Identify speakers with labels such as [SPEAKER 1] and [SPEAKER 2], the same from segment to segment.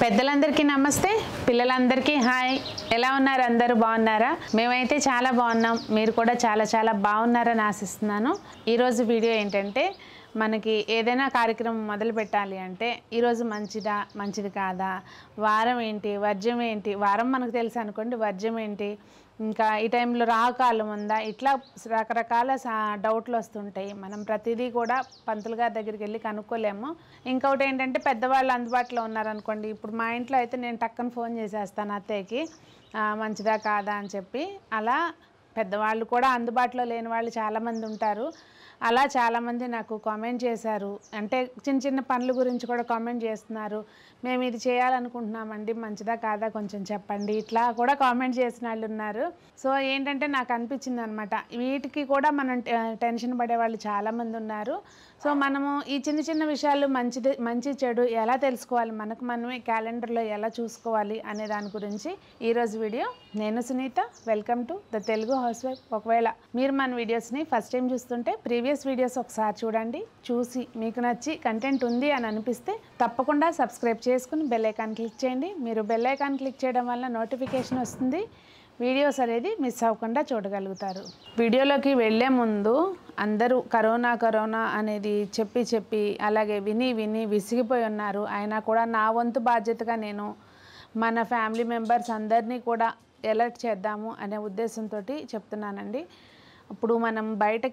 [SPEAKER 1] పెద్దలందరికీ నమస్తే, పిల్లలందరికీ హాయ్. ఎలా ఉన్నారు? అందరూ బాగున్నారా? మేమైతే చాలా బాగున్నాం. మీరు కూడా చాలా బాగున్నారని ఆశిస్తున్నాను. ఈరోజు వీడియో ఏంటంటే, మనకి ఏదైనా కార్యక్రమం మొదలు పెట్టాలి అంటే ఈరోజు మంచిది కాదా, వారం ఏంటి, వర్జ్యం ఏంటి, వారం మనకు తెలుసు అనుకోండి, వర్జ్యం ఏంటి, ఇంకా ఈ టైంలో రాహుకాలం ఉందా, ఇట్లా రకరకాల డౌట్లు వస్తుంటాయి. మనం ప్రతిదీ కూడా పంతులు గారి దగ్గరికి వెళ్ళి కనుక్కోలేము. ఇంకొకటి ఏంటంటే, పెద్దవాళ్ళు అందుబాటులో ఉన్నారనుకోండి. ఇప్పుడు మా ఇంట్లో అయితే నేను టక్కన ఫోన్ చేసేస్తాను అత్తయ్యకి, మంచిదా కాదా అని చెప్పి. అలా పెద్దవాళ్ళు కూడా అందుబాటులో లేని వాళ్ళు చాలామంది ఉంటారు. అలా చాలామంది నాకు కామెంట్ చేశారు. అంటే చిన్న పనుల గురించి కూడా కామెంట్ చేస్తున్నారు. మేము ఇది చేయాలనుకుంటున్నామండి, మంచిదా కాదా కొంచెం చెప్పండి, ఇట్లా కూడా కామెంట్ చేసిన వాళ్ళు ఉన్నారు. సో ఏంటంటే నాకు అనిపించింది అనమాట, వీటికి కూడా మనం టెన్షన్ పడే వాళ్ళు చాలామంది ఉన్నారు. సో మనము ఈ చిన్న విషయాలు మంచి చెడు ఎలా తెలుసుకోవాలి, మనకు మనమే క్యాలెండర్లో ఎలా చూసుకోవాలి అనే దాని గురించి ఈరోజు వీడియో. నేను Sunita, welcome to the Telugu housewife. ఒకవేళ మీరు మన వీడియోస్ని ఫస్ట్ టైం చూస్తుంటే ప్రీవియస్ వీడియోస్ ఒకసారి చూడండి. చూసి మీకు నచ్చి కంటెంట్ ఉంది అని అనిపిస్తే తప్పకుండా సబ్స్క్రైబ్ చేసుకుని బెల్ ఐకాన్ క్లిక్ చేయండి. మీరు బెల్ ఐకాన్ క్లిక్ చేయడం వల్ల నోటిఫికేషన్ వస్తుంది, వీడియోస్ అనేది మిస్ అవ్వకుండా చూడగలుగుతారు. వీడియోలోకి వెళ్ళే ముందు అందరూ కరోనా అనేది చెప్పి అలాగే విని విసిగిపోయి ఉన్నారు. అయినా కూడా నా వంతు బాధ్యతగా నేను మన ఫ్యామిలీ మెంబర్స్ అందరినీ కూడా అలర్ట్ చేద్దాము అనే ఉద్దేశంతో చెప్తున్నానండి. ఇప్పుడు మనం బయటకు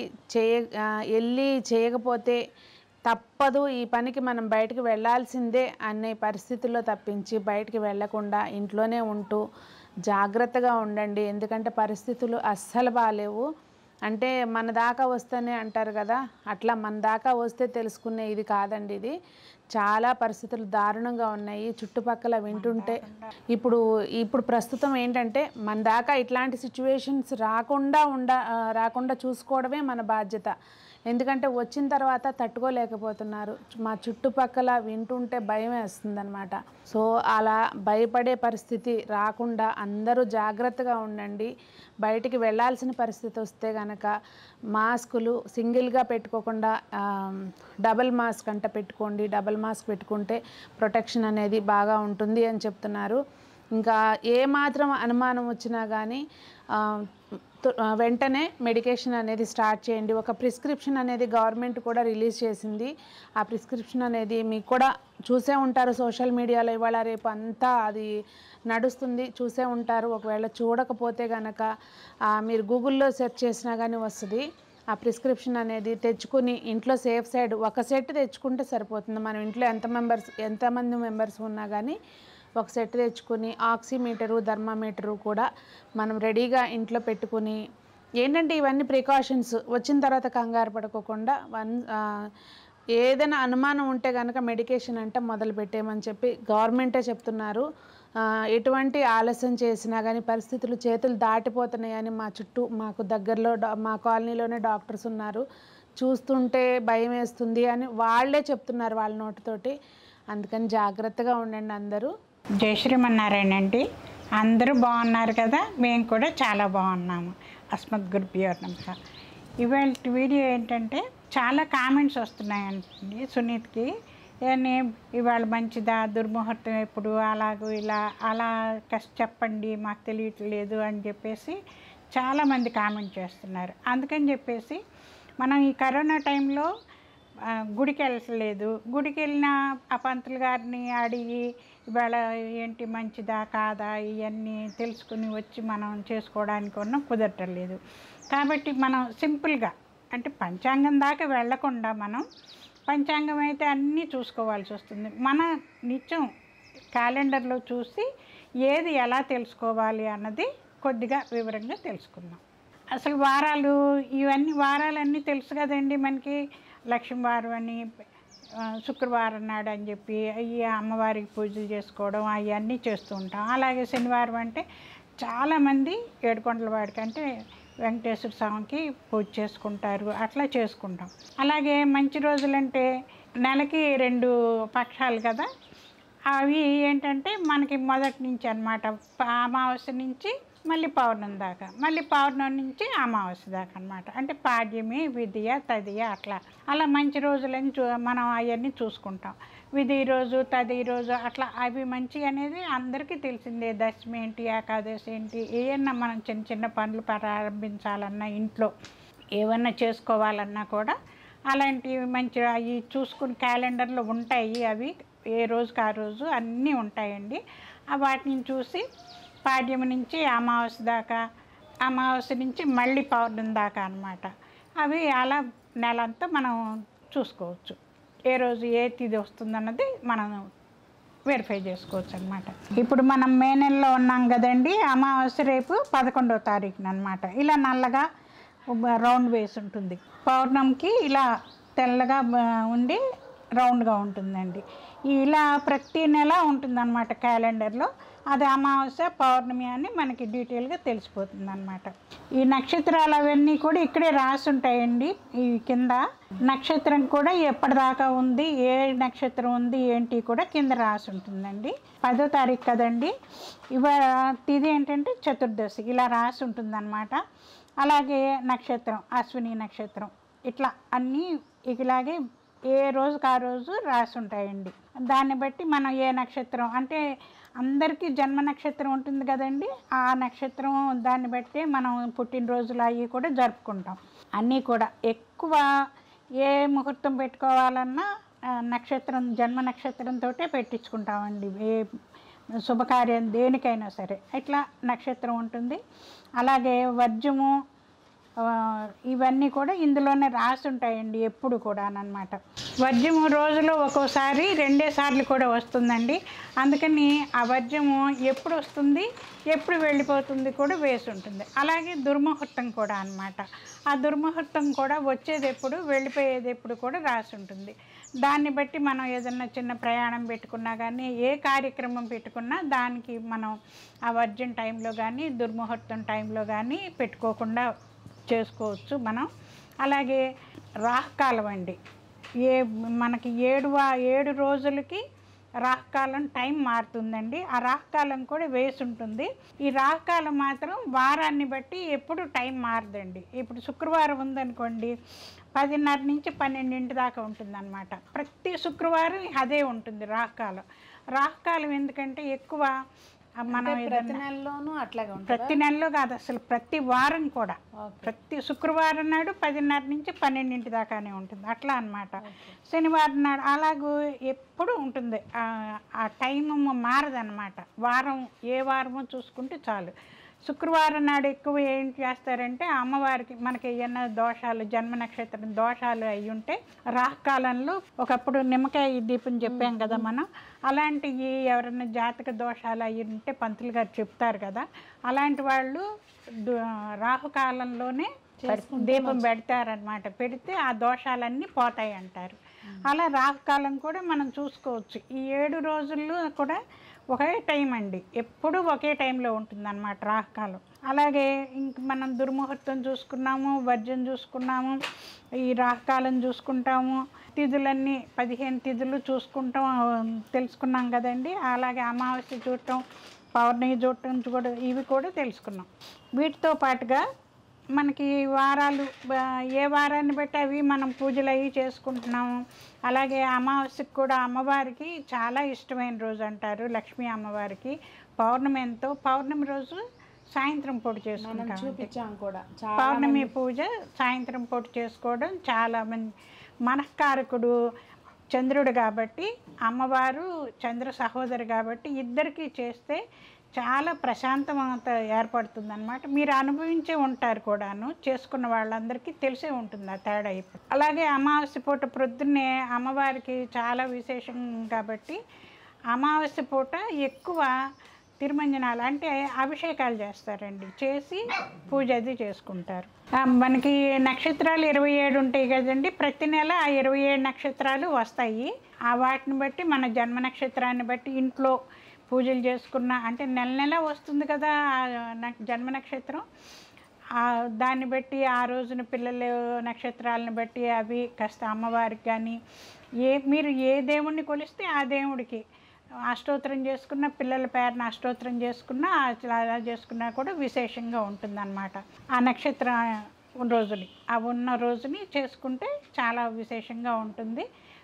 [SPEAKER 1] వెళ్ళి చేయకపోతే తప్పదు, ఈ పనికి మనం బయటకు వెళ్ళాల్సిందే అనే పరిస్థితుల్లో తప్పించి బయటికి వెళ్ళకుండా ఇంట్లోనే ఉంటూ జాగ్రత్తగా ఉండండి. ఎందుకంటే పరిస్థితులు అస్సలు బాగాలేవు. అంటే మన దాకా వస్తేనే అంటారు కదా, అట్లా మన దాకా వస్తే తెలుసుకునే ఇది కాదండి. ఇది చాలా పరిస్థితులు దారుణంగా ఉన్నాయి. చుట్టుపక్కల వింటుంటే ఇప్పుడు ప్రస్తుతం ఏంటంటే మన దాకా ఇట్లాంటి సిచ్యువేషన్స్ రాకుండా చూసుకోవడమే మన బాధ్యత. ఎందుకంటే వచ్చిన తర్వాత తట్టుకోలేకపోతున్నారు. మా చుట్టుపక్కల వింటుంటే భయం వేస్తుందన్నమాట. సో అలా భయపడే పరిస్థితి రాకుండా అందరూ జాగ్రత్తగా ఉండండి. బయటికి వెళ్ళాల్సిన పరిస్థితి వస్తే కనుక మాస్కులు సింగిల్గా పెట్టుకోకుండా డబల్ మాస్క్ పెట్టుకోండి. డబల్ మాస్క్ పెట్టుకుంటే ప్రొటెక్షన్ అనేది బాగా ఉంటుంది అని చెప్తున్నారు. ఇంకా ఏమాత్రం అనుమానం వచ్చినా కానీ వెంటనే మెడికేషన్ అనేది స్టార్ట్ చేయండి. ఒక ప్రిస్క్రిప్షన్ అనేది గవర్నమెంట్ కూడా రిలీజ్ చేసింది. ఆ ప్రిస్క్రిప్షన్ అనేది మీకు కూడా చూసే ఉంటారు, సోషల్ మీడియాలో ఇవాళ రేపు అంతా అది నడుస్తుంది, చూసే ఉంటారు. ఒకవేళ చూడకపోతే కనుక మీరు గూగుల్లో సెర్చ్ చేసినా కానీ వస్తుంది. ఆ ప్రిస్క్రిప్షన్ అనేది తెచ్చుకుని ఇంట్లో సేఫ్ సైడ్ ఒక సెట్ తెచ్చుకుంటే సరిపోతుంది. మనం ఇంట్లో ఎంతమంది మెంబర్స్ ఉన్నా కానీ ఒక సెట్ తెచ్చుకొని ఆక్సిమీటరు, థర్మామీటరు కూడా మనం రెడీగా ఇంట్లో పెట్టుకుని, ఏంటంటే ఇవన్నీ ప్రికాషన్స్. వచ్చిన తర్వాత కంగారు పడుకోకుండా ఏదైనా అనుమానం ఉంటే కనుక మెడికేషన్ మొదలు పెట్టేయమని చెప్పి గవర్నమెంటే చెప్తున్నారు. ఎటువంటి ఆలస్యం చేసినా కానీ పరిస్థితులు చేతులు దాటిపోతున్నాయని మాకు దగ్గరలో మా కాలనీలోనే డాక్టర్స్ ఉన్నారు. చూస్తుంటే భయం వేస్తుంది అని వాళ్ళే చెప్తున్నారు వాళ్ళ నోటితోటి. అందుకని జాగ్రత్తగా ఉండండి అందరూ.
[SPEAKER 2] జై శ్రీమన్నారాయణ అండి. అందరూ బాగున్నారు కదా, మేము కూడా చాలా బాగున్నాము. అస్మద్ గురుభ్యో నమః. ఇవాళ వీడియో ఏంటంటే, చాలా కామెంట్స్ వస్తున్నాయండి సునీత్కి. ఇవాళ మంచిదా, దుర్ముహూర్తం ఎప్పుడు, అలా చెప్పండి, మాకు తెలియట్లేదు అని చెప్పేసి చాలామంది కామెంట్ చేస్తున్నారు. అందుకని చెప్పేసి మనం ఈ కరోనా టైంలో గుడికి వెళ్ళలేదు. గుడికి వెళ్ళిన ఆ పంతులు గారిని అడిగి ఇవాళ ఏంటి మంచిదా కాదా ఇవన్నీ తెలుసుకుని వచ్చి మనం చేసుకోవడానికి కుదరటం లేదు. కాబట్టి మనం సింపుల్గా అంటే పంచాంగం దాకా వెళ్లకుండా మనం పంచాంగం అయితే అన్నీ చూసుకోవాల్సి వస్తుంది. మన నిత్యం క్యాలెండర్లో చూసి ఏది ఎలా తెలుసుకోవాలి అన్నది కొద్దిగా వివరంగా తెలుసుకుందాం. అసలు వారాలన్నీ తెలుసు కదండి మనకి. లక్ష్మీవారం అని, శుక్రవారం నాడు అని చెప్పి ఈ అమ్మవారికి పూజలు చేసుకోవడం అవన్నీ చేస్తూ ఉంటాం. అలాగే శనివారం అంటే చాలామంది ఏడుకొండలవాడికి అంటే వెంకటేశ్వర స్వామికి పూజ చేసుకుంటారు, అట్లా చేసుకుంటాం. అలాగే మంచి రోజులంటే నెలకి 2 పక్షాలు కదా, అవి ఏంటంటే మనకి మొదటి నుంచి అన్నమాట. అమావాస్య నుంచి మళ్ళీ పౌర్ణమి దాకా, మళ్ళీ పౌర్ణమి నుంచి అమావాస్య దాకా అనమాట. అంటే పాడ్యమి, విద్య, తదియ అలా మంచి రోజులని మనం అవన్నీ చూసుకుంటాం. విధి రోజు తది రోజు అట్లా అవి మంచి అనేది అందరికీ తెలిసిందే. దశమి ఏంటి, ఏకాదశి ఏంటి, ఏమన్నా మనం చిన్న చిన్న పనులు ప్రారంభించాలన్నా, ఇంట్లో ఏమన్నా చేసుకోవాలన్నా కూడా అలాంటివి మంచి అవి చూసుకుని క్యాలెండర్లో ఉంటాయి. అవి ఏ రోజుకి ఆ రోజు అన్నీ ఉంటాయండి. వాటిని చూసి పాడ్యమి నుంచి అమావాస్య దాకా, అమావాస్య నుంచి మళ్ళీ పౌర్ణమి దాకా అన్నమాట. అవి అలా నెలంతా మనం చూసుకోవచ్చు. ఏ రోజు ఏ తిథి వస్తుందన్నది మనం వెరిఫై చేసుకోవచ్చు అనమాట. ఇప్పుడు మనం మే నెలలో ఉన్నాం కదండి. అమావాస్య రేపు 11వ తారీఖున అనమాట. ఇలా నల్లగా రౌండ్ వేసి ఉంటుంది. పౌర్ణమికి ఇలా తెల్లగా ఉండి రౌండ్గా ఉంటుందండి. ఇలా ప్రతి నెల ఉంటుందన్నమాట క్యాలెండర్లో. అది అమావాస్య పౌర్ణమి అని మనకి డీటెయిల్గా తెలిసిపోతుంది అనమాట. ఈ నక్షత్రాలు అవన్నీ కూడా ఇక్కడే రాసి ఉంటాయండి. ఈ కింద నక్షత్రం కూడా ఎప్పటిదాకా ఉంది, ఏ నక్షత్రం ఉంది ఏంటి కూడా కింద రాసి ఉంటుందండి. 10వ తారీఖు కదండి. తిథి ఏంటంటే చతుర్దశి ఇలా రాసి ఉంటుందన్నమాట. అలాగే నక్షత్రం అశ్విని నక్షత్రం ఇట్లా అన్నీ ఇలాగే ఏ రోజుకి ఆ రోజు రాసి ఉంటాయండి. దాన్ని బట్టి మనం ఏ నక్షత్రం అంటే అందరికీ జన్మ నక్షత్రం ఉంటుంది కదండి. ఆ నక్షత్రం దాన్ని బట్టి మనం పుట్టినరోజులు అవి కూడా జరుపుకుంటాం. అన్నీ కూడా ఎక్కువ ఏ ముహూర్తం పెట్టుకోవాలన్నా నక్షత్రం జన్మ నక్షత్రంతో పెట్టించుకుంటామండి. ఏ శుభకార్యం దేనికైనా సరే ఇట్లా నక్షత్రం ఉంటుంది. అలాగే వర్జము ఇవన్నీ కూడా ఇందులోనే రాసి ఉంటాయండి ఎప్పుడు కూడా అన్నమాట. వర్జము రోజులో ఒక్కోసారి 2 సార్లు కూడా వస్తుందండి. అందుకని ఆ వర్జము ఎప్పుడు వస్తుంది, ఎప్పుడు వెళ్ళిపోతుంది కూడా వేసి ఉంటుంది. అలాగే దుర్ముహూర్తం కూడా అన్నమాట. ఆ దుర్ముహూర్తం కూడా వచ్చేది ఎప్పుడు, వెళ్ళిపోయేది ఎప్పుడు కూడా రాసి ఉంటుంది. దాన్ని బట్టి మనం ఏదన్నా చిన్న ప్రయాణం పెట్టుకున్నా కానీ, ఏ కార్యక్రమం పెట్టుకున్నా దానికి మనం ఆ వర్జం టైంలో కానీ, దుర్ముహూర్తం టైంలో కానీ పెట్టుకోకుండా చేసుకోవచ్చు మనం. అలాగే రాహుకాలం అండి. మనకి 7 రోజులకి రాహుకాలం టైం మారుతుందండి. ఆ రాహుకాలం కూడా వేసి ఉంటుంది. ఈ రాహుకాలం మాత్రం వారాన్ని బట్టి ఎప్పుడు టైం మారదండి. ఇప్పుడు శుక్రవారం ఉందనుకోండి 10:30 నుంచి 12 దాకా ఉంటుందన్నమాట. ప్రతి శుక్రవారం అదే ఉంటుంది రాహుకాలం. రాహుకాలం ఎందుకంటే ఎక్కువ మనం
[SPEAKER 1] ప్రతి నెలలోనూ అట్లాగే ఉంటుంది.
[SPEAKER 2] ప్రతి నెలలో కాదు, అసలు ప్రతి వారం కూడా ప్రతి శుక్రవారం నాడు 10:30 నుంచి 12 దాకానే ఉంటుంది అట్లా అన్నమాట. శనివారం నాడు అలాగూ ఎప్పుడు ఉంటుంది. ఆ టైం మారదన్నమాట. వారం ఏ వారమో చూసుకుంటే చాలు. శుక్రవారం నాడు ఎక్కువ ఏం చేస్తారంటే అమ్మవారికి మనకి ఏమన్నా దోషాలు, జన్మ నక్షత్రం దోషాలు అయి ఉంటే రాహుకాలంలో ఒకప్పుడు నిమ్మకాయ దీపం చెప్పాం కదా మనం. అలాంటివి ఎవరైనా జాతక దోషాలు అయి ఉంటే పంతులు గారు చెప్తారు కదా, అలాంటి వాళ్ళు రాహుకాలంలోనే దీపం పెడతారనమాట. పెడితే ఆ దోషాలన్నీ పోతాయి అంటారు. అలా రాహుకాలం కూడా మనం చూసుకోవచ్చు. ఈ 7 రోజుల్లో కూడా ఒకే టైం అండి, ఎప్పుడు ఒకే టైంలో ఉంటుందన్నమాట రాహుకాలం. అలాగే ఇంక మనం దుర్ముహూర్తం చూసుకున్నాము, వర్జం చూసుకున్నాము, ఈ రాహుకాలం చూసుకుంటాము. తిథులన్నీ 15 తిథులు చూసుకుంటాం తెలుసుకున్నాం కదండి. అలాగే అమావాస్య చూడటం, పౌర్ణమి చూడటం కూడా ఇవి కూడా తెలుసుకున్నాం. వీటితో పాటుగా మనకి వారాలు ఏ వారాన్ని బట్టి అవి మనం పూజలు అవి చేసుకుంటున్నాము. అలాగే అమావాస్యకి కూడా అమ్మవారికి చాలా ఇష్టమైన రోజు అంటారు లక్ష్మీ అమ్మవారికి. పౌర్ణమి రోజు సాయంత్రం పూట చేసుకుంటాం
[SPEAKER 1] కూడా.
[SPEAKER 2] పౌర్ణమి పూజ సాయంత్రం పూట చేసుకోవడం చాలా మనఃకారకుడు చంద్రుడు కాబట్టి, అమ్మవారు చంద్ర సహోదరి కాబట్టి ఇద్దరికీ చేస్తే చాలా ప్రశాంతత ఏర్పడుతుంది అనమాట. మీరు అనుభవించే ఉంటారు కూడాను, చేసుకున్న వాళ్ళందరికీ తెలిసే ఉంటుంది ఆ తేడా. ఇప్పుడు అలాగే అమావాస్య పూట ప్రొద్దున్నే అమ్మవారికి చాలా విశేషం కాబట్టి అమావాస్య పూట ఎక్కువ తిరుమంజనాలు అంటే అభిషేకాలు చేస్తారండి. చేసి పూజ అది చేసుకుంటారు. మనకి నక్షత్రాలు 27 ఉంటాయి కదండి. ప్రతి నెల ఆ 27 నక్షత్రాలు వస్తాయి. వాటిని బట్టి మన జన్మ నక్షత్రాన్ని బట్టి ఇంట్లో పూజలు చేసుకున్న అంటే నెల వస్తుంది కదా జన్మ నక్షత్రం. దాన్ని బట్టి ఆ రోజున పిల్లల నక్షత్రాలను బట్టి అవి కాస్త అమ్మవారికి కానీ మీరు ఏ దేవుణ్ణి కొలిస్తే ఆ దేవుడికి అష్టోత్తరం చేసుకున్న, పిల్లల పేరున అష్టోత్తరం చేసుకున్న, అలా చేసుకున్నా కూడా విశేషంగా ఉంటుందన్నమాట. ఆ నక్షత్రం రోజుని ఉన్న రోజుని చేసుకుంటే చాలా విశేషంగా ఉంటుంది.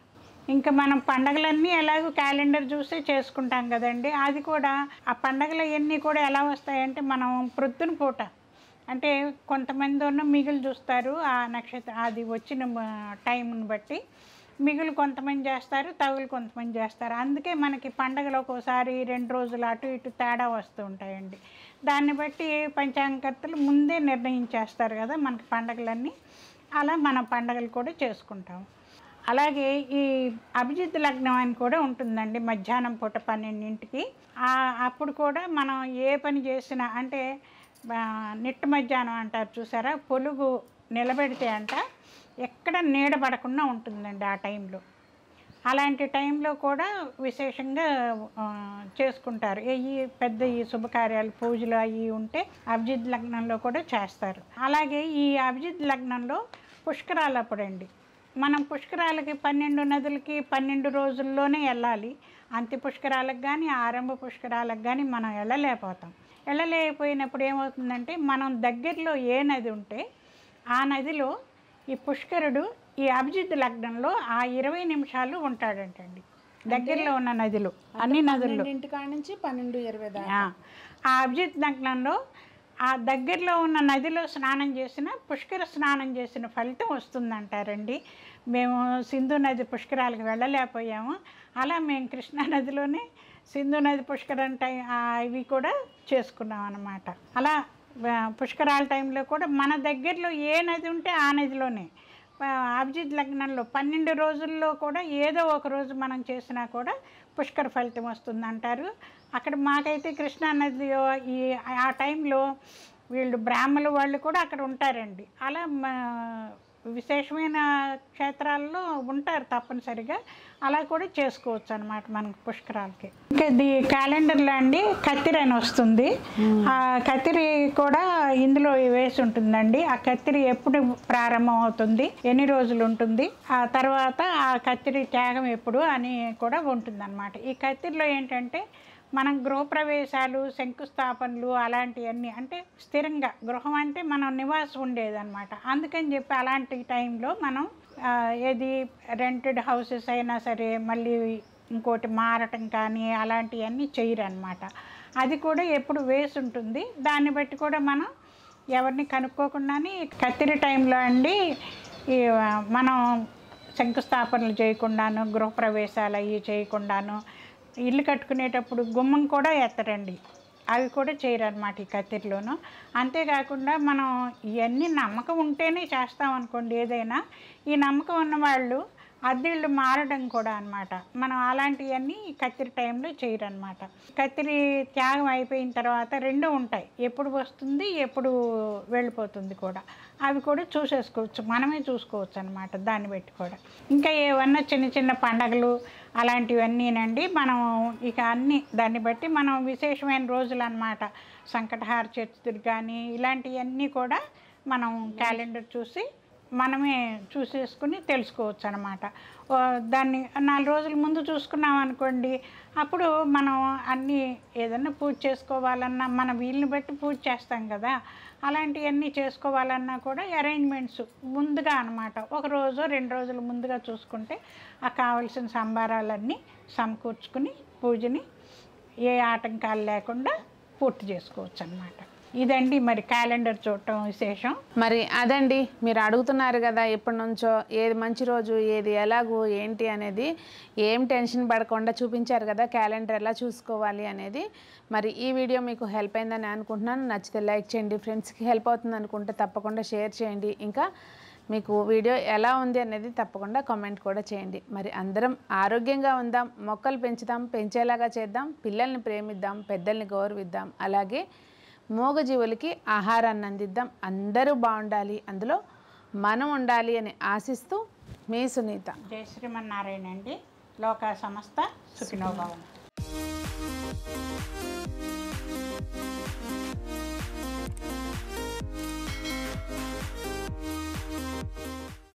[SPEAKER 2] ఇంకా మనం పండగలన్నీ ఎలాగో క్యాలెండర్ చూసే చేసుకుంటాం కదండి. అది కూడా ఆ పండగలు అన్నీ కూడా ఎలా వస్తాయంటే మనం ప్రొద్దున పూట అంటే కొంతమంది ఉన్న మిగులు చూస్తారు ఆ నక్షత్రం అది వచ్చిన టైంని బట్టి మిగులు కొంతమంది చేస్తారు, తగులు కొంతమంది చేస్తారు. అందుకే మనకి పండగలు ఒక్కోసారి 2 రోజులు అటు ఇటు తేడా వస్తూ ఉంటాయండి. దాన్ని బట్టి పంచాంగకర్తలు ముందే నిర్ణయించేస్తారు కదా మనకి పండగలన్నీ. అలా మన పండగలు కూడా చేసుకుంటాం. అలాగే ఈ అభిజిత్ లగ్నం అని కూడా ఉంటుందండి మధ్యాహ్నం పూట 12ంటికి. అప్పుడు కూడా మనం ఏ పని చేసినా అంటే నిట్ట మధ్యాహ్నం అంటారు చూసారా, పొలుగు నిలబెడితే అంట ఎక్కడ నీడ పడకుండా ఉంటుందండి ఆ టైంలో. అలాంటి టైంలో కూడా విశేషంగా చేసుకుంటారు. పెద్ద ఈ శుభకార్యాలు పూజలు అవి ఉంటే అభిజిత్ లగ్నంలో కూడా చేస్తారు. అలాగే ఈ అభిజిత్ లగ్నంలో పుష్కరాలు అప్పుడండి మనం పుష్కరాలకి 12 నదులకి 12 రోజుల్లోనే వెళ్ళాలి. అంత్య పుష్కరాలకు కానీ ఆరంభ పుష్కరాలకు కానీ మనం వెళ్ళలేకపోయినప్పుడు ఏమవుతుందంటే మనం దగ్గరలో ఏ నది ఉంటే ఆ నదిలో ఈ పుష్కరుడు ఈ అభిజిత్ లగ్నంలో ఆ 20 నిమిషాలు ఉంటాడంటండి దగ్గరలో ఉన్న నదిలో, అన్ని నదుల్లో
[SPEAKER 1] నుంచి 12-20
[SPEAKER 2] ఆ అభిజిత్ లగ్నంలో ఆ దగ్గరలో ఉన్న నదిలో స్నానం చేసిన పుష్కర స్నానం చేసిన ఫలితం వస్తుందంటారండి. మేము సింధు నది పుష్కరాలకు వెళ్ళలేకపోయాము. అలా మేము కృష్ణా నదిలోనే సింధు నది పుష్కరం ఇవి కూడా చేసుకున్నాం అన్నమాట. అలా పుష్కరాల టైంలో కూడా మన దగ్గరలో ఏ నది ఉంటే ఆ నదిలోనే అభిజిత్ లగ్నంలో 12 రోజుల్లో కూడా ఏదో ఒక రోజు మనం చేసినా కూడా పుష్కర ఫలితం వస్తుందంటారు. అక్కడ మాకైతే కృష్ణా నది ఆ టైంలో వీళ్ళు బ్రాహ్మణులు వాళ్ళు కూడా అక్కడ ఉంటారండి. అలా విశేషమైన క్షేత్రాల్లో ఉంటారు తప్పనిసరిగా. అలా కూడా చేసుకోవచ్చు అనమాట మనకు పుష్కరాలకి. ఇంకా ఇది క్యాలెండర్లో అండి కత్తిరి అని వస్తుంది. ఆ కత్తిరి కూడా ఇందులో వేసి ఉంటుందండి. ఆ కత్తిరి ఎప్పుడు ప్రారంభం అవుతుంది, ఎన్ని రోజులు ఉంటుంది, ఆ తర్వాత ఆ కత్తిరి త్యాగం ఎప్పుడు అని కూడా ఉంటుందన్నమాట. ఈ కత్తిరిలో ఏంటంటే మనం గృహప్రవేశాలు, శంకుస్థాపనలు అలాంటివన్నీ అంటే స్థిరంగా గృహం అంటే మనం నివాసం ఉండేదన్నమాట. అందుకని చెప్పి అలాంటి టైంలో మనం ఏది రెంటెడ్ హౌసెస్ అయినా సరే మళ్ళీ ఇంకోటి మారటం కానీ అలాంటివన్నీ చేయరన్నమాట. అది కూడా ఎప్పుడు వేసి ఉంటుంది. దాన్ని బట్టి కూడా మనం ఎవరిని కనుక్కోకుండానే కత్తిరి టైంలో అండి మనం శంకుస్థాపనలు చేయకుండాను, గృహప్రవేశాలు అవి చేయకుండాను, ఇల్లు కట్టుకునేటప్పుడు గుమ్మం కూడా ఎత్తరండి, అవి కూడా చేయరన్నమాట ఈ కత్తిరిలోను. అంతేకాకుండా మనం ఇవన్నీ నమ్మకం ఉంటేనే చేస్తాం అనుకోండి ఏదైనా. ఈ నమ్మకం ఉన్నవాళ్ళు అద్దెళ్ళు మారడం కూడా అనమాట. మనం అలాంటివన్నీ కత్తిరి టైంలో చేయరన్నమాట. కత్తిరి త్యాగం అయిపోయిన తర్వాత 2 ఉంటాయి, ఎప్పుడు వస్తుంది ఎప్పుడు వెళ్ళిపోతుంది కూడా. అవి కూడా చూసేసుకోవచ్చు, మనమే చూసుకోవచ్చు అనమాట దాన్ని బట్టి కూడా. ఇంకా ఏమన్నా చిన్న చిన్న పండగలు అలాంటివన్నీనండి మనం ఇక అన్నీ దాన్ని బట్టి మనం విశేషమైన రోజులు అన్నమాట. సంకటహార చతుర్థి కానీ ఇలాంటివన్నీ కూడా మనం క్యాలెండర్ చూసి మనమే చూసేసుకుని తెలుసుకోవచ్చు అనమాట. దాన్ని 4 రోజుల ముందు చూసుకున్నాం అనుకోండి, అప్పుడు మనం అన్నీ ఏదన్నా పూజ చేసుకోవాలన్నా మన వీలుని బట్టి పూజ చేస్తాం కదా, అలాంటివన్నీ చేసుకోవాలన్నా కూడా అరేంజ్మెంట్స్ ముందుగా అనమాట 1 రోజు 2 రోజులు ముందుగా చూసుకుంటే ఆ కావలసిన సంబారాలన్నీ సమకూర్చుకుని పూజని ఏ ఆటంకాలు లేకుండా పూర్తి చేసుకోవచ్చు అన్నమాట. ఇదండి మరి క్యాలెండర్ చూడటం విశేషం.
[SPEAKER 1] మరి అదండి మీరు అడుగుతున్నారు కదా ఎప్పటి నుంచో ఏది మంచి రోజు ఏది ఎలాగో ఏంటి అనేది. ఏం టెన్షన్ పడకుండా చూపించారు కదా క్యాలెండర్ ఎలా చూసుకోవాలి అనేది. మరి ఈ వీడియో మీకు హెల్ప్ అయిందని అనుకుంటున్నాను. నచ్చితే లైక్ చేయండి, ఫ్రెండ్స్కి హెల్ప్ అవుతుంది అనుకుంటే తప్పకుండా షేర్ చేయండి. ఇంకా మీకు వీడియో ఎలా ఉంది అనేది తప్పకుండా కామెంట్ కూడా చేయండి. మరి అందరం ఆరోగ్యంగా ఉందాం, మొక్కలు పెంచుదాం, పెంచేలాగా చేద్దాం, పిల్లల్ని ప్రేమిద్దాం, పెద్దల్ని గౌరవిద్దాం, అలాగే మూగజీవులకి ఆహారాన్ని అందిద్దాం. అందరూ బాగుండాలి, అందులో మనం ఉండాలి అని ఆశిస్తూ మీ సునీత.
[SPEAKER 2] జై శ్రీమన్నారాయణ అండి. లోకా సమస్త సుఖినో భవంతు.